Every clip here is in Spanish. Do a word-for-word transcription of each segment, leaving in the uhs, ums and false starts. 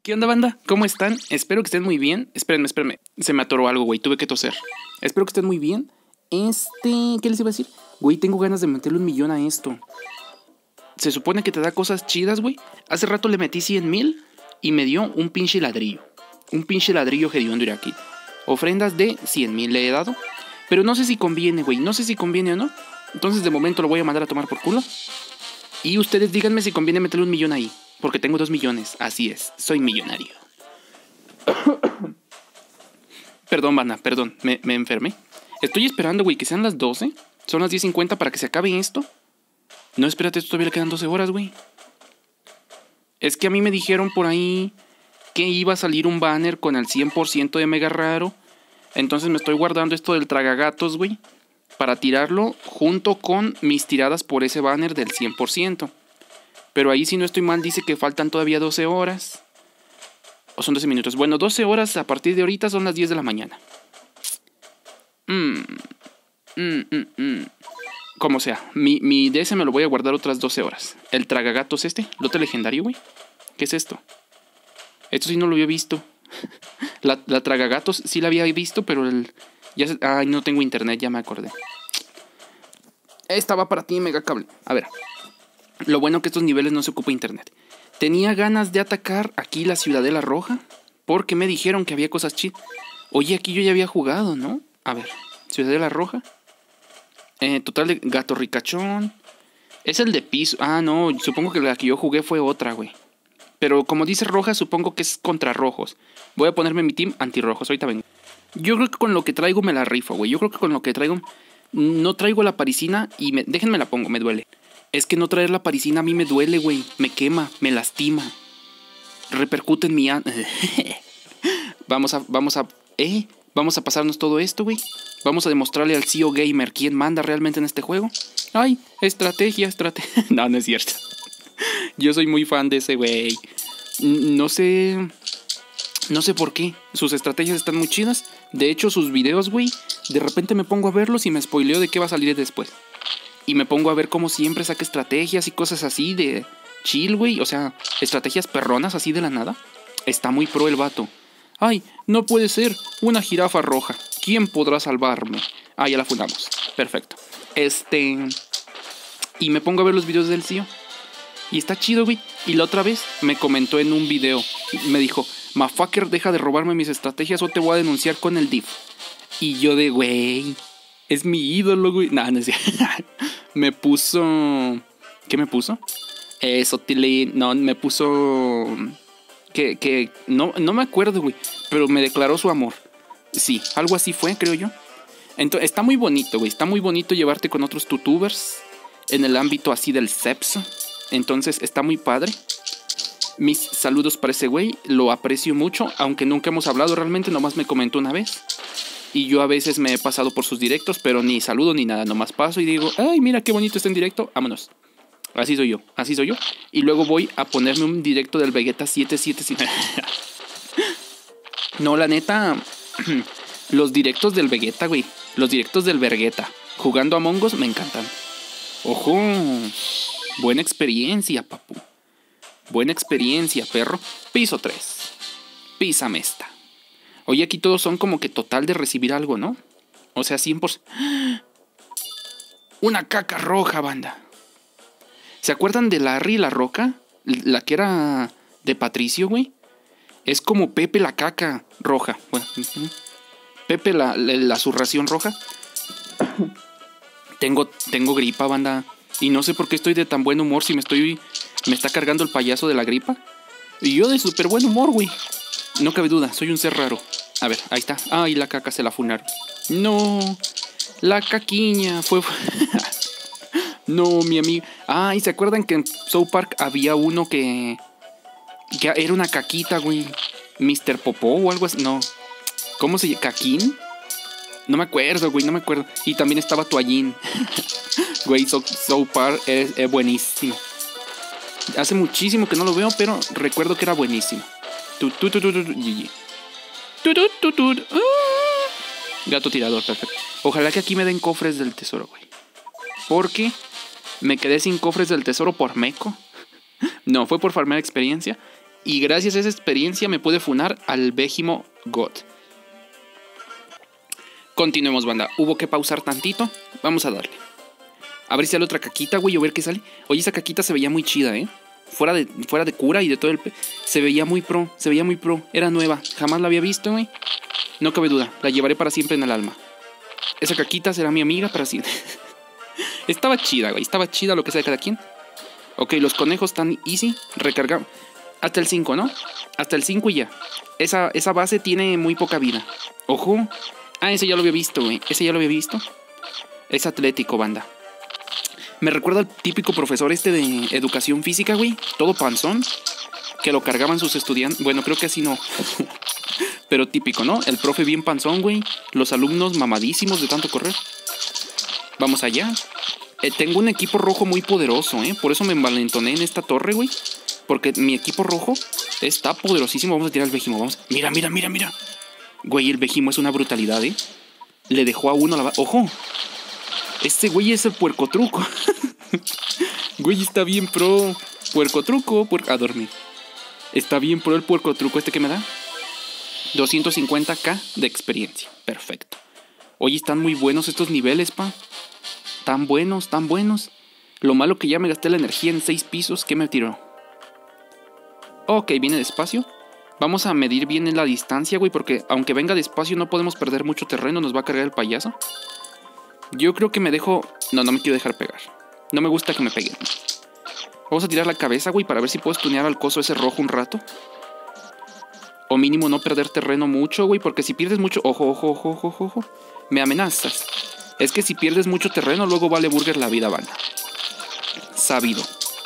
¿Qué onda, banda? ¿Cómo están? Espero que estén muy bien. Espérenme, espérenme. Se me atoró algo, güey. Tuve que toser. Espero que estén muy bien. Este... ¿Qué les iba a decir? Güey, tengo ganas de meterle un millón a esto. Se supone que te da cosas chidas, güey. Hace rato le metí cien mil y me dio un pinche ladrillo. Un pinche ladrillo hediondo aquí. Ofrendas de cien mil le he dado. Pero no sé si conviene, güey. No sé si conviene o no. Entonces de momento lo voy a mandar a tomar por culo. Y ustedes díganme si conviene meterle un millón ahí. Porque tengo dos millones. Así es. Soy millonario. Perdón, banda. Perdón. Me, me enfermé. Estoy esperando, güey, que sean las doce. Son las diez cincuenta para que se acabe esto. No, espérate. Esto todavía le quedan doce horas, güey. Es que a mí me dijeron por ahí que iba a salir un banner con el cien por ciento de mega raro. Entonces me estoy guardando esto del tragagatos, güey, para tirarlo junto con mis tiradas por ese banner del cien por ciento. Pero ahí, si no estoy mal, dice que faltan todavía doce horas. O son doce minutos. Bueno, doce horas a partir de ahorita son las diez de la mañana. Mmm. Mm, mm, mm. Como sea, mi, mi D S me lo voy a guardar otras doce horas. El tragagatos este, lote legendario, güey. ¿Qué es esto? Esto sí no lo había visto. La, la tragagatos sí la había visto, pero el... Ya se, ay, no tengo internet, ya me acordé. Esta va para ti, mega cable. A ver. Lo bueno que estos niveles no se ocupa internet. Tenía ganas de atacar aquí la Ciudadela Roja, porque me dijeron que había cosas chidas. Oye, aquí yo ya había jugado, ¿no? A ver, Ciudadela Roja. Eh, total de gato ricachón. Es el de piso. Ah, no, supongo que la que yo jugué fue otra, güey. Pero como dice roja, supongo que es contra rojos. Voy a ponerme mi team antirrojos, ahorita vengo. Yo creo que con lo que traigo me la rifo, güey. Yo creo que con lo que traigo... No traigo la parisina y... Me... Déjenme la pongo, me duele. Es que no traer la parisina a mí me duele, güey. Me quema, me lastima. Repercute en mi... An... vamos a... Vamos a... ¿Eh? Vamos a pasarnos todo esto, güey. Vamos a demostrarle al C E O Gamer quién manda realmente en este juego. Ay, estrategia, estrategia... No, no es cierto. Yo soy muy fan de ese güey. No sé... No sé por qué. Sus estrategias están muy chidas. De hecho, sus videos, güey, de repente me pongo a verlos y me spoileo de qué va a salir después. Y me pongo a ver cómo siempre saca estrategias y cosas así de chill, güey. O sea, estrategias perronas así de la nada. Está muy pro el vato. Ay, no puede ser. Una jirafa roja. ¿Quién podrá salvarme? Ah, ya la fundamos. Perfecto. Este... Y me pongo a ver los videos del C E O. Y está chido, güey. Y la otra vez me comentó en un video. Me dijo, Mafucker, deja de robarme mis estrategias o te voy a denunciar con el D I F. Y yo de, güey, es mi ídolo, güey. Nah, no es cierto. Me puso... ¿Qué me puso? Eso, Tilly. No, me puso... Que, que... No, no me acuerdo, güey. Pero me declaró su amor. Sí, algo así fue, creo yo. Entonces, está muy bonito, güey. Está muy bonito llevarte con otros tutubers en el ámbito así del sexo. Entonces está muy padre. Mis saludos para ese güey. Lo aprecio mucho. Aunque nunca hemos hablado realmente. Nomás me comentó una vez. Y yo a veces me he pasado por sus directos. Pero ni saludo ni nada. Nomás paso y digo, ay, mira qué bonito está en directo. Vámonos. Así soy yo. Así soy yo. Y luego voy a ponerme un directo del Vegeta siete siete siete. No, la neta. Los directos del Vegeta, güey. Los directos del Vergueta. Jugando a Among Us me encantan. Ojo. Buena experiencia, papu. Buena experiencia, perro. Piso tres. Písame esta. Oye, aquí todos son como que total de recibir algo, ¿no? O sea, cien por ciento. Una caca roja, banda. ¿Se acuerdan de Larry la roca? La que era de Patricio, güey. Es como Pepe la caca roja. Bueno, Pepe la, la, la surración roja. Tengo, tengo gripa, banda. Y no sé por qué estoy de tan buen humor si me estoy... Me está cargando el payaso de la gripa. Y yo de súper buen humor, güey. No cabe duda, soy un ser raro. A ver, ahí está. Ay, la caca se la funaron. No, la caquiña fue... No, mi amigo. Ay, ¿se acuerdan que en South Park había uno que... Que era una caquita, güey? mister Popó o algo así. No. ¿Cómo se llama? ¿Caquín? No me acuerdo, güey, no me acuerdo. Y también estaba Toallín. Güey, South so Park es, es buenísimo. Hace muchísimo que no lo veo, pero recuerdo que era buenísimo. Tu, tu, tu, tu, tu, tu, tu, tu, tu, tu. Uh. Gato tirador, perfecto. Ojalá que aquí me den cofres del tesoro, güey. Porque me quedé sin cofres del tesoro por meco. No, fue por farmear experiencia. Y gracias a esa experiencia me pude funar al Vegimo God. Continuemos, banda. Hubo que pausar tantito. Vamos a darle. A ver si sale otra caquita, güey, o ver qué sale. Oye, esa caquita se veía muy chida, ¿eh? Fuera de, fuera de cura y de todo el... Pe se veía muy pro, se veía muy pro. Era nueva, jamás la había visto, güey. No cabe duda, la llevaré para siempre en el alma. Esa caquita será mi amiga para siempre. Estaba chida, güey, estaba chida lo que sea de cada quien. Ok, los conejos están easy. Recargamos. Hasta el cinco, ¿no? Hasta el cinco y ya. Esa, esa base tiene muy poca vida. Ojo. Ah, ese ya lo había visto, güey. Ese ya lo había visto. Es atlético, banda. Me recuerda al típico profesor este de educación física, güey. Todo panzón. Que lo cargaban sus estudiantes. Bueno, creo que así no. Pero típico, ¿no? El profe bien panzón, güey. Los alumnos mamadísimos de tanto correr. Vamos allá. Eh, tengo un equipo rojo muy poderoso, ¿eh? Por eso me envalentoné en esta torre, güey. Porque mi equipo rojo está poderosísimo. Vamos a tirar al Vegimo, vamos. Mira, mira, mira, mira. Güey, el Vegimo es una brutalidad, ¿eh? Le dejó a uno la... ¡Ojo! Este güey es el puercotruco. Güey, está bien pro. Puercotruco, puer... a dormir. Está bien pro el puercotruco este que me da. doscientos cincuenta K de experiencia. Perfecto. Oye, están muy buenos estos niveles, pa. Tan buenos, tan buenos. Lo malo que ya me gasté la energía en seis pisos. ¿Qué me tiró? Ok, viene despacio. Vamos a medir bien en la distancia, güey, porque aunque venga despacio no podemos perder mucho terreno. Nos va a cargar el payaso. Yo creo que me dejo... No, no me quiero dejar pegar. No me gusta que me peguen. Vamos a tirar la cabeza, güey, para ver si puedo stunear al coso ese rojo un rato. O mínimo no perder terreno mucho, güey, porque si pierdes mucho... Ojo, ojo, ojo, ojo, ojo. Me amenazas. Es que si pierdes mucho terreno, luego vale burger la vida, banda. Sabido.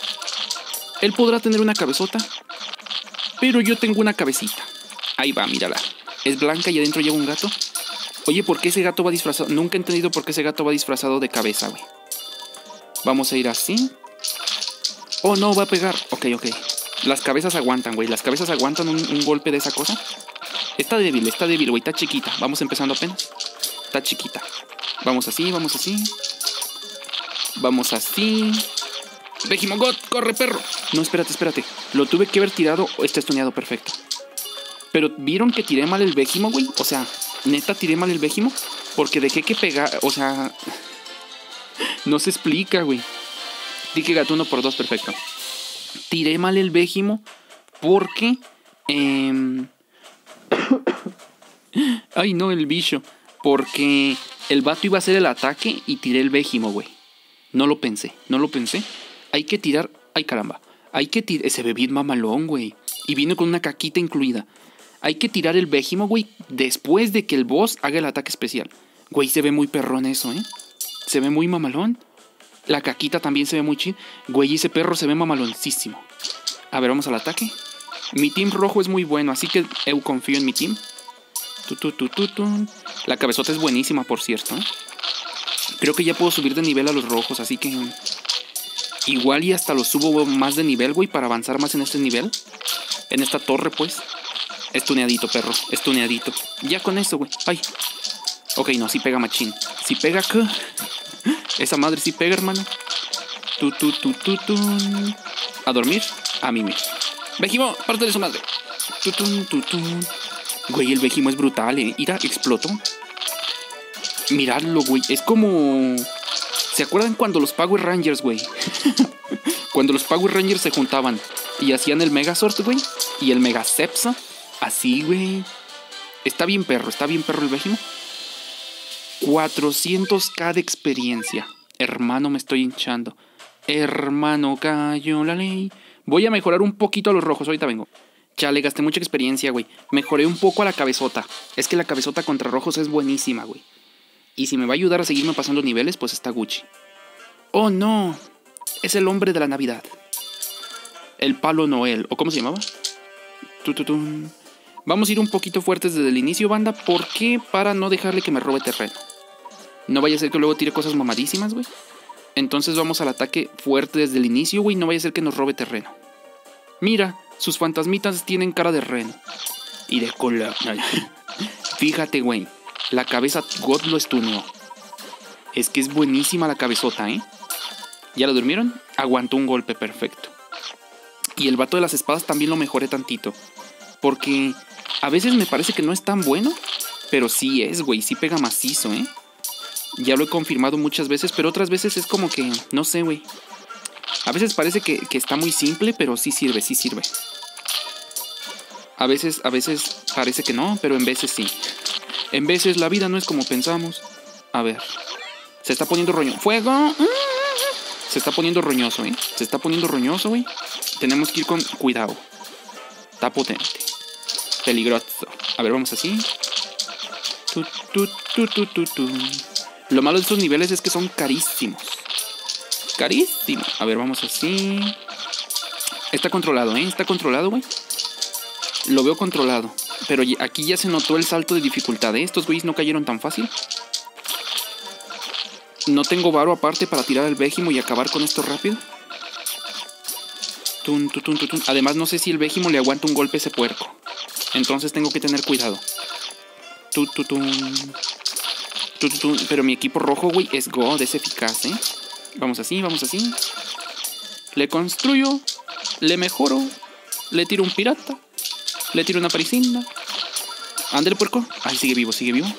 Él podrá tener una cabezota, pero yo tengo una cabecita. Ahí va, mírala. Es blanca y adentro lleva un gato. Oye, ¿por qué ese gato va disfrazado? Nunca he entendido por qué ese gato va disfrazado de cabeza, güey. Vamos a ir así. Oh, no, va a pegar. Ok, ok. Las cabezas aguantan, güey. Las cabezas aguantan un, un golpe de esa cosa. Está débil, está débil, güey. Está chiquita. Vamos empezando apenas. Está chiquita. Vamos así, vamos así. Vamos así. Vegimo God, corre, perro. No, espérate, espérate. Lo tuve que haber tirado. Está estuneado, perfecto. Pero ¿vieron que tiré mal el Vegimo, güey? O sea, neta tiré mal el Vegimo. Porque dejé que pegar. O sea, no se explica, güey. Dije gato uno por dos, perfecto. Tiré mal el Vegimo porque... Eh... Ay, no, el bicho. Porque el vato iba a hacer el ataque y tiré el Vegimo, güey. No lo pensé, no lo pensé. Hay que tirar... Ay, caramba. Hay que tirar... Se ve bien mamalón, güey. Y viene con una caquita incluida. Hay que tirar el Vegimo, güey, después de que el boss haga el ataque especial. Güey, se ve muy perrón eso, ¿eh? Se ve muy mamalón. La caquita también se ve muy chido. Güey, ese perro se ve mamaloncísimo. A ver, vamos al ataque. Mi team rojo es muy bueno, así que eu confío en mi team. Tu, tu, tu, tu, tu. La cabezota es buenísima, por cierto, ¿eh? Creo que ya puedo subir de nivel a los rojos, así que... Igual y hasta los subo más de nivel, güey, para avanzar más en este nivel. En esta torre, pues. Estuneadito, perro, estuneadito. Ya con eso, güey. Ay. Ok, no, sí pega machín. Sí pega acá. Esa madre sí pega, hermano. Tu, tu, tu, tu, tu. A dormir, a mimir. Vegimo, parte de su madre. Tu, tu, tu, tu. Güey, el Vegimo es brutal, eh. Mira, explotó. Miradlo, güey. Es como... ¿Se acuerdan cuando los Power Rangers, güey? Cuando los Power Rangers se juntaban y hacían el Megazord, güey. Y el Megacepsa. Así, güey. Está bien perro, está bien perro el Vegimo. cuatrocientos K de experiencia. Hermano, me estoy hinchando. Hermano, cayó la ley. Voy a mejorar un poquito a los rojos, ahorita vengo. Chale, gasté mucha experiencia, güey. Mejoré un poco a la cabezota. Es que la cabezota contra rojos es buenísima, güey. Y si me va a ayudar a seguirme pasando niveles, pues está Gucci. Oh, no. Es el hombre de la Navidad. El Palo Noel. ¿O cómo se llamaba? Tututun. Vamos a ir un poquito fuertes desde el inicio, banda. ¿Por qué? Para no dejarle que me robe terreno. No vaya a ser que luego tire cosas mamadísimas, güey. Entonces vamos al ataque fuerte desde el inicio, güey. No vaya a ser que nos robe terreno. Mira, sus fantasmitas tienen cara de reno. Y de cola. Fíjate, güey. La cabeza God lo stuneó. Es que es buenísima la cabezota, ¿eh? ¿Ya lo durmieron? Aguantó un golpe perfecto. Y el vato de las espadas también lo mejoré tantito. Porque a veces me parece que no es tan bueno, pero sí es, güey. Sí pega macizo, ¿eh? Ya lo he confirmado muchas veces, pero otras veces es como que, no sé, güey. A veces parece que, que está muy simple, pero sí sirve, sí sirve. A veces, a veces parece que no, pero en veces sí. En veces la vida no es como pensamos. A ver. Se está poniendo roñoso. ¡Fuego! Se está poniendo roñoso, ¿eh? Se está poniendo roñoso, güey. Tenemos que ir con cuidado. Está potente. Peligroso. A ver, vamos así. Tu, tu, tu, tu, tu, tu. Lo malo de estos niveles es que son carísimos. Carísimos. A ver, vamos así. Está controlado, ¿eh? Está controlado, güey. Lo veo controlado. Pero aquí ya se notó el salto de dificultad, ¿eh? Estos güeyes no cayeron tan fácil. No tengo varo aparte para tirar el Végimo y acabar con esto rápido. Tun, tun, tun, tun. Además, no sé si el Végimo le aguanta un golpe a ese puerco. Entonces tengo que tener cuidado. Tun, tun, tun. Tun, tun, tun. Pero mi equipo rojo, güey, es God, es eficaz, ¿eh? Vamos así, vamos así. Le construyo. Le mejoro. Le tiro un pirata. Le tiro una parisina. Ándale, puerco. Ay, sigue vivo, sigue vivo.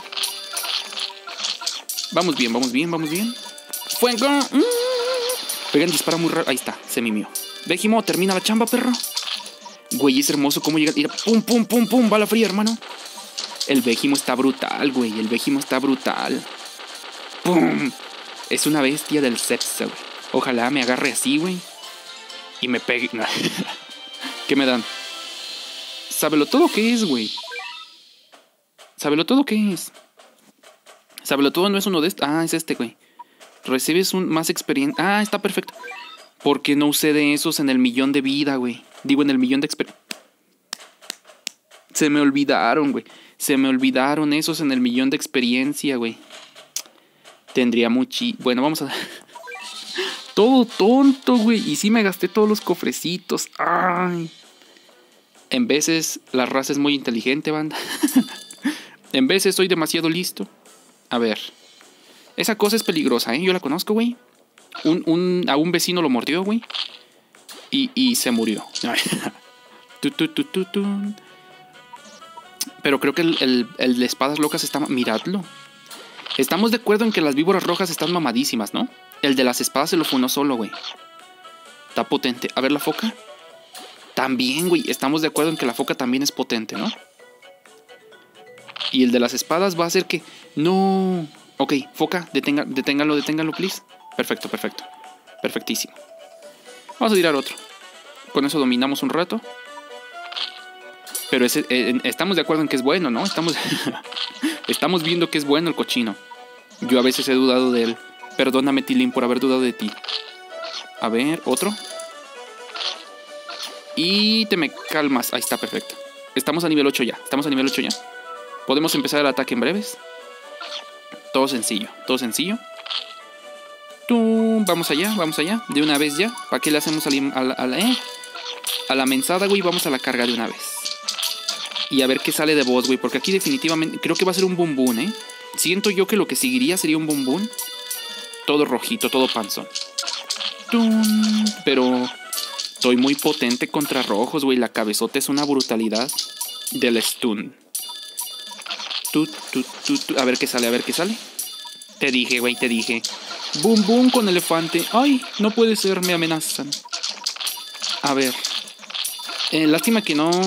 Vamos bien, vamos bien, vamos bien. ¡Fuego! Mm. Pegan, dispara muy raro. Ahí está, se mimió. Végimo, termina la chamba, perro. Güey, es hermoso cómo llega. Mira, pum, pum, pum, pum. Bala fría, hermano. El Végimo está brutal, güey. El Végimo está brutal. ¡Pum! Es una bestia del sepsa, güey. Ojalá me agarre así, güey. Y me pegue. ¿Qué me dan? Sábelo todo qué es, güey. Sábelo todo qué es. Sábelo todo no es uno de estos. Ah, es este, güey. Recibes un más experiencia. Ah, está perfecto. ¿Por qué no usé de esos en el millón de vida, güey? Digo, en el millón de experiencia. Se me olvidaron, güey. Se me olvidaron esos en el millón de experiencia, güey. Tendría muchi... Bueno, vamos a... Todo tonto, güey. Y sí me gasté todos los cofrecitos. Ay. En veces la raza es muy inteligente, banda. En veces soy demasiado listo. A ver. Esa cosa es peligrosa, ¿eh? Yo la conozco, güey. Un, un, a un vecino lo mordió, güey. Y, y se murió. tu, tu, tu, tu, tu. Pero creo que el, el, el de espadas locas está... Miradlo. Estamos de acuerdo en que las víboras rojas están mamadísimas, ¿no? El de las espadas se lo funó solo, güey. Está potente. A ver la foca. También, güey. Estamos de acuerdo en que la foca también es potente, ¿no? Y el de las espadas va a hacer que... No. Ok, foca, detenga, deténgalo, deténgalo, please. Perfecto, perfecto. Perfectísimo. Vamos a tirar otro. Con eso dominamos un rato. Pero ese, eh, estamos de acuerdo en que es bueno, ¿no? Estamos, estamos viendo que es bueno el cochino. Yo a veces he dudado de él. Perdóname, Tilín, por haber dudado de ti. A ver, otro. Y te me calmas. Ahí está, perfecto. Estamos a nivel ocho ya. Estamos a nivel ocho ya. Podemos empezar el ataque en breves. Todo sencillo, todo sencillo. ¡Tum! Vamos allá, vamos allá. De una vez ya. ¿Para qué le hacemos a la, a la, a la, eh? a la mensada, güey? Vamos a la carga de una vez. Y a ver qué sale de boss, güey. Porque aquí definitivamente creo que va a ser un boom ¿eh? Siento yo que lo que seguiría sería un boom. Todo rojito, todo panzón. ¡Tum! Pero estoy muy potente contra rojos, güey. La cabezota es una brutalidad del stun. Tu, tu, tu, tu. A ver qué sale, a ver qué sale. Te dije, güey, te dije. Boom, boom con elefante. Ay, no puede ser, me amenazan. A ver. Eh, lástima que no...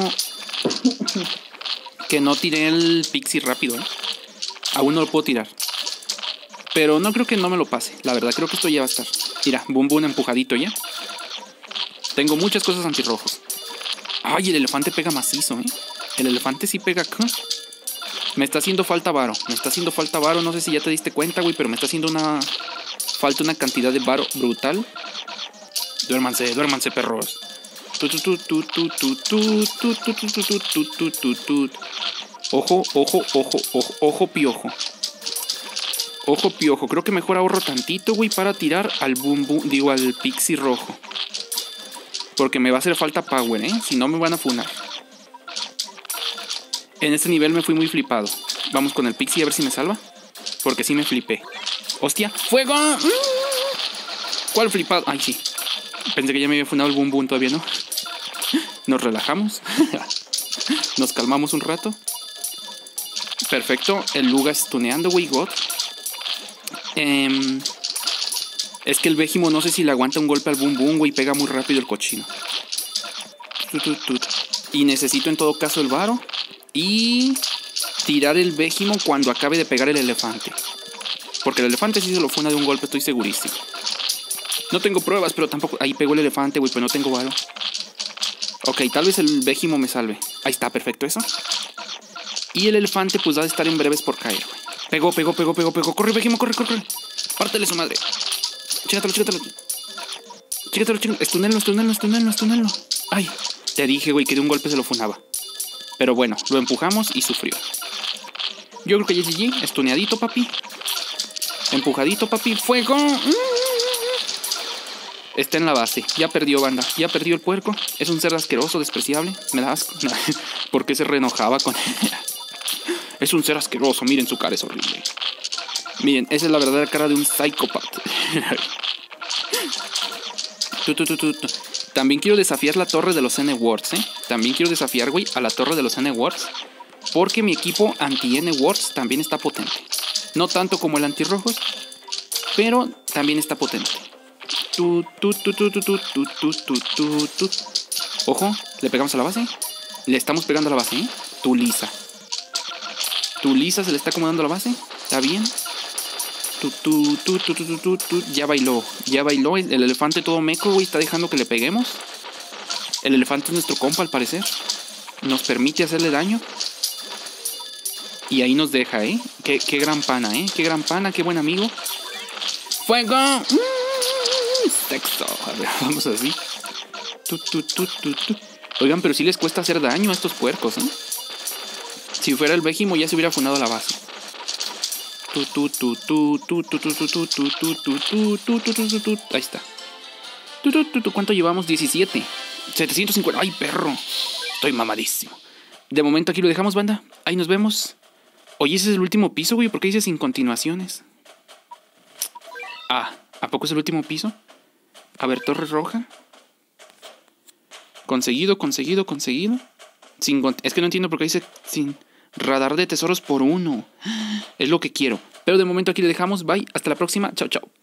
que no tiré el pixie rápido, ¿eh? Aún no lo puedo tirar. Pero no creo que no me lo pase. La verdad, creo que esto ya va a estar. Mira, boom, boom empujadito ya. Tengo muchas cosas antirrojos. Ay, el elefante pega macizo, ¿eh? El elefante sí pega acá. Me está haciendo falta varo. Me está haciendo falta varo. No sé si ya te diste cuenta, güey. Pero me está haciendo una... Falta una cantidad de varo brutal. Duérmanse, duérmanse, perros. Ojo, ojo, ojo, ojo, ojo, piojo. Ojo, piojo. Creo que mejor ahorro tantito, güey, para tirar al boom boom. Digo, al pixie rojo. Porque me va a hacer falta power, ¿eh? Si no, me van a funar. En este nivel me fui muy flipado. Vamos con el pixie a ver si me salva. Porque sí me flipé. ¡Hostia! ¡Fuego! ¿Cuál flipado? Ay, sí. Pensé que ya me había funado el boom boom, todavía no. Nos relajamos. Nos calmamos un rato. Perfecto. El Luga stuneando, güey, God. Eh, es que el Vegimo no sé si le aguanta un golpe al Boom Boom, güey. Pega muy rápido el cochino. Tut, tut, tut. Y necesito en todo caso el varo. Y tirar el Vegimo cuando acabe de pegar el elefante. Porque el elefante sí se lo funa de un golpe, estoy segurísimo. No tengo pruebas, pero tampoco... Ahí pegó el elefante, güey, pero no tengo varo. Ok, tal vez el Vegimo me salve. Ahí está, perfecto eso. Y el elefante pues va a estar en breves por caer, güey. Pegó, pegó, pegó, pegó, pegó. Corre, Vegimo, corre, corre, corre. Pártele su madre. Chégatelo, chégatelo. Chégatelo, chégatelo. Estunelo, estunelo, estunelo, estunelo. Ay, te dije, güey, que de un golpe se lo funaba. Pero bueno, lo empujamos y sufrió. Yo creo que ya es G G. Estuneadito, papi. Empujadito, papi. ¡Fuego! Está en la base. Ya perdió, banda. Ya perdió el puerco. Es un ser asqueroso, despreciable. Me da asco. ¿Por qué se reenojaba con él? Es un ser asqueroso. Miren, su cara es horrible. Miren, esa es la verdadera cara de un psicópata. tu, tu, tu, tu, tu. También quiero desafiar la torre de los N-Words, ¿eh? También quiero desafiar, güey, a la torre de los N-Words. Porque mi equipo anti-N-Words también está potente. No tanto como el anti-rojos, pero también está potente. Tu, tu, tu, tu, tu, tu, tu, tu, tu, tu, tu. Ojo, le pegamos a la base. Le estamos pegando a la base, ¿eh? Tu Lisa. Tu Lisa se le está acomodando a la base. ¿Está bien? Tu, tu, tu, tu, tu, tu, tu, tu. Ya bailó. Ya bailó. El elefante todo meco, güey. Está dejando que le peguemos. El elefante es nuestro compa, al parecer. Nos permite hacerle daño. Y ahí nos deja, ¿eh? Qué, qué gran pana, ¿eh? Qué gran pana, qué buen amigo. ¡Fuego! ¡Mm! Sexo. A ver, vamos así. Tu, tu, tu, tu, tu. Oigan, pero sí les cuesta hacer daño a estos puercos, ¿eh? Si fuera el Vegimo ya se hubiera funado la base. Tu, tu, tu, tu, tu, tu, tu, tu, tu, tu, tu, tu, tu, tu, tu, tu, tu. Ahí está. Tu, tu, tu, tu. ¿Cuánto llevamos? diecisiete. setecientos cincuenta. ¡Ay, perro! Estoy mamadísimo. De momento aquí lo dejamos, banda. Ahí nos vemos. Oye, ese es el último piso, güey. ¿Por qué dice sin continuaciones? Ah, ¿a poco es el último piso? A ver, torre roja. Conseguido, conseguido, conseguido. Sin, es que no entiendo por qué dice sin radar de tesoros por uno. Es lo que quiero. Pero de momento aquí le dejamos. Bye. Hasta la próxima. Chao, chao.